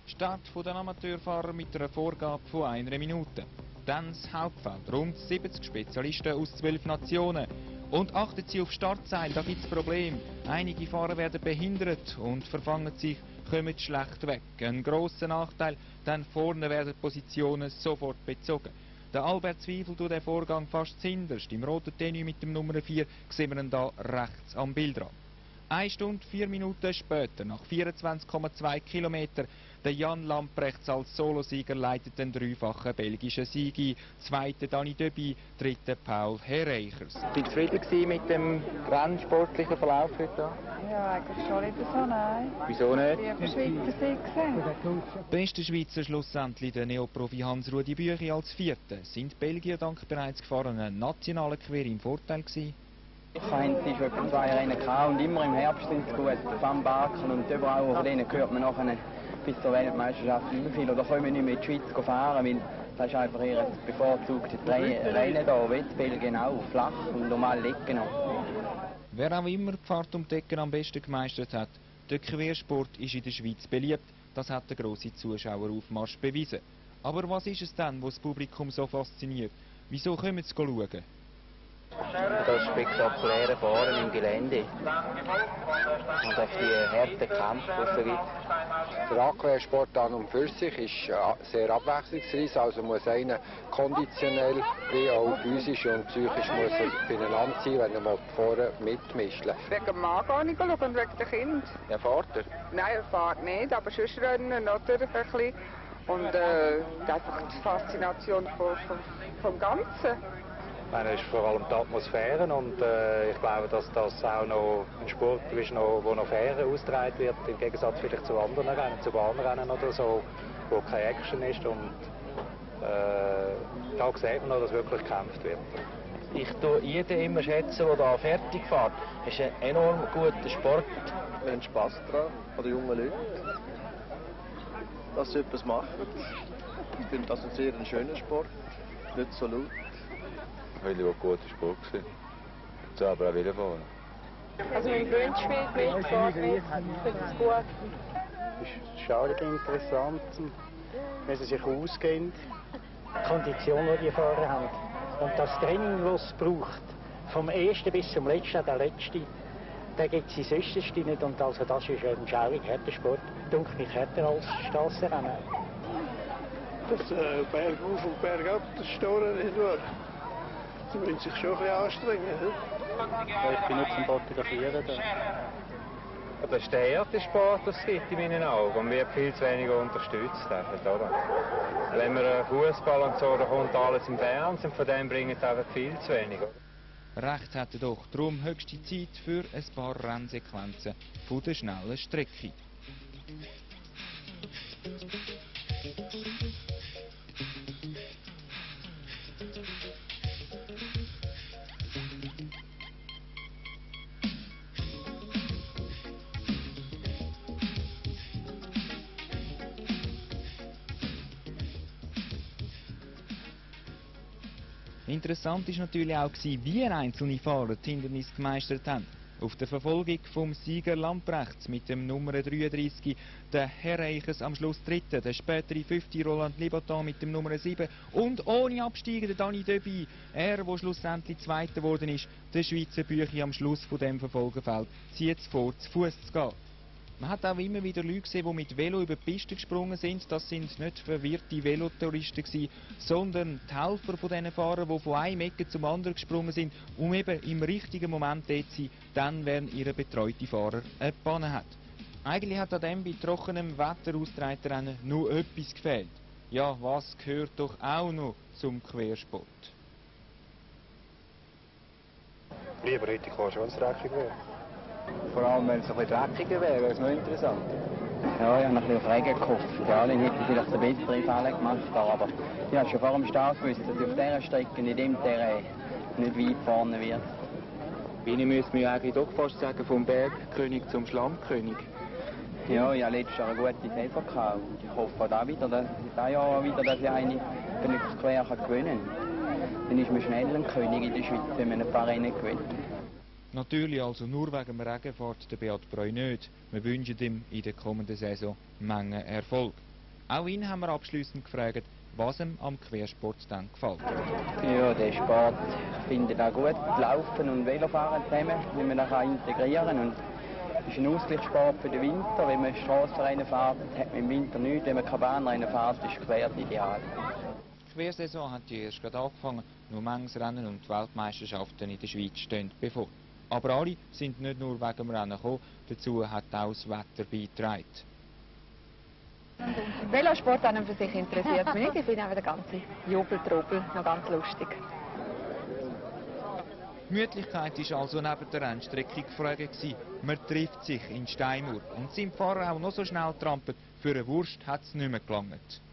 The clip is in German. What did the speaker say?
Start der Amateurfahrer mit einer Vorgabe von 1 Minute. Dann das Hauptfeld, rund 70 Spezialisten aus 12 Nationen. Und achten Sie auf Startseil, da gibt es Probleme. Einige Fahrer werden behindert und verfangen sich, kommen schlecht weg. Ein grosser Nachteil, denn vorne werden Positionen sofort bezogen. Der Albert Zweifel tut den Vorgang fast zuhinterst. Im roten Tenue mit dem Nummer 4 sehen wir ihn da rechts am Bildrand. 1 Stunde, 4 Minuten später, nach 24,2 Kilometern, der Jan Lamprechts als Solosieger leitet den dreifachen belgischen Sieg ein. Zweiter Dani Döbi, dritter Paul Herreichers. Sind Sie zufrieden mit dem rennsportlichen Verlauf heute? Ja, eigentlich schon nicht so, nein. Wieso nicht? Wie auf der Schweizer Sieg gesehen. Bester Schweizer schlussendlich der Neoprofi Hans-Rudi Büchi als Vierter. Sind Belgier dank bereits gefahrenen nationalen Quer im Vorteil gewesen? Heinz ist etwa 2 Rennen gehabt und immer im Herbst sind sie gut. Van Baken und überall, von denen hört man nachher bis zur Weltmeisterschaft über viel. Oder können wir nicht mehr in die Schweiz fahren, weil das ist einfach ihr bevorzugtes Rennen hier, wie in Belgien auch, flach und normal liegen noch. Wer auch immer die Fahrt um die Ecken am besten gemeistert hat, der Quersport ist in der Schweiz beliebt. Das hat der grosse Zuschaueraufmarsch bewiesen. Aber was ist es denn, was das Publikum so fasziniert? Wieso kommen sie schauen? Das spektakuläre Fahren im Gelände und auf die harten Kämpfe und so weiter. Der Aquasport an und für sich ist sehr abwechslungsreich, also muss einer konditionell wie auch physisch und psychisch muss er beieinander sein, wenn er mal vorne mitmischt. Wegen dem Mann gar nicht schauen und wegen dem Kind. Ja, fährt er? Nein, er fährt nicht, aber sonst rennen natürlich ein bisschen. Und einfach die Faszination vom Ganzen. Es ist vor allem die Atmosphäre und ich glaube, dass das auch noch ein Sport ist, wo noch fairer ausgetragen wird, im Gegensatz vielleicht zu anderen Rennen, zu Bahnrennen oder so, wo keine Action ist und da sieht man noch, dass wirklich gekämpft wird. Ich tue jeden immer schätzen, der hier fertig fährt. Es ist ein enorm guter Sport. Wir haben Spass daran, an den jungen Leuten, dass sie etwas machen. Ich finde das ein sehr schöner Sport, nicht so laut. Weil es ein guter Sport war. Ich will aber auch wieder fahren. Also mein Freund spielt mit, fährt mit, findet es gut. Es ist schaurig interessant, wenn sie sich auskennen. Die Kondition, die die Fahrer haben. Und das Training, das es braucht, vom ersten bis zum letzten, der letzte, da gibt es sonst nicht. Und also das ist ein schaurig harter Sport. Dunkel mich härter als Strassenrennen. Das Bergauf und Bergab, das steht nicht wahr. Sie müssen sich schon ein bisschen anstrengen. Ja, ich bin nicht zum Fotografieren da. Das ist der erste Sport, das es gibt in meinen Augen und wird viel zu wenig unterstützt. Oder? Wenn man Fußball und so, da kommt alles im Fernsehen, von dem bringen es einfach viel zu wenig. Recht hat er doch, darum höchste Zeit für ein paar Rennsequenzen von der schnellen Strecke. Interessant war natürlich auch, wie einzelne Fahrer die Hindernisse gemeistert haben. Auf der Verfolgung vom Sieger Lamprechts mit dem Nummer 33, der Herreichers am Schluss Dritter, der spätere 5. Roland Libotan mit dem Nummer 7 und ohne Absteigen der Dani Döbi, er, der schlussendlich Zweiter geworden ist, der Schweizer Büchi am Schluss von dem Verfolgerfeld, zieht es vor, zu Fuß zu gehen. Man hat auch immer wieder Leute gesehen, die mit Velo über die Piste gesprungen sind. Das sind nicht verwirrte Velotouristen gewesen, sondern die Helfer von diesen Fahrern, die von einem Ecke zum anderen gesprungen sind, um eben im richtigen Moment dort zu sein, dann, wenn ihre betreute Fahrer eine Panne hat. Eigentlich hat an dem bei trockenem Wetter ausgetragenen Rennen nur etwas gefehlt. Ja, was gehört doch auch noch zum Quersport? Lieber hätte ich schon, wenn es dreckig wäre. Vor allem, wenn es ein bisschen dreckiger wäre, wäre es noch interessant. Ja, ich habe noch ein bisschen auf Regen gehofft. Ja, dann hätte ich vielleicht eine bessere Fälle gemacht. Aber ich habe schon vor dem Start gewusst, dass ich auf dieser Strecke, in dem Terrain, nicht weit vorne wird. Wie müsste man ja eigentlich doch fast sagen, vom Bergkönig zum Schlammkönig. Ja, ich hatte letztes Jahr eine gute Saison gehabt. Und ich hoffe auch dieses Jahr wieder, dass ich eine genügend Quer gewinnen kann. Dann ist man schnell ein König in der Schweiz, wenn man ein paar Rennen gewinnt. Natürlich also nur wegen dem Regen fährt der Beat Breu nicht. Wir wünschen ihm in der kommenden Saison Menge Erfolg. Auch ihn haben wir abschliessend gefragt, was ihm am Quersport dann gefällt. Ja, der Sport findet auch gut. Laufen und Velofahren zusammen, wie man das integrieren kann. Und es ist ein Ausgleichssport für den Winter. Wenn man Strassenrennen fährt, hat man im Winter nichts. Wenn man keine Bahnrennen fährt, ist Quer ideal. Die Quersaison hat ja erst gerade angefangen. Nur Mengenrennen und die Weltmeisterschaften in der Schweiz stehen bevor. Aber alle sind nicht nur wegen dem Rennen gekommen, dazu hat auch das Wetter beigetragen. Velosport an und für sich interessiert mich nicht. Ich finde auch der ganze Jubeltrubel noch ganz lustig. Gemütlichkeit war also neben der Rennstrecke gefragt gewesen. Man trifft sich in Steinmauer. Und sind die Fahrer auch noch so schnell trampelt, für eine Wurst hat es nicht mehr gelangt.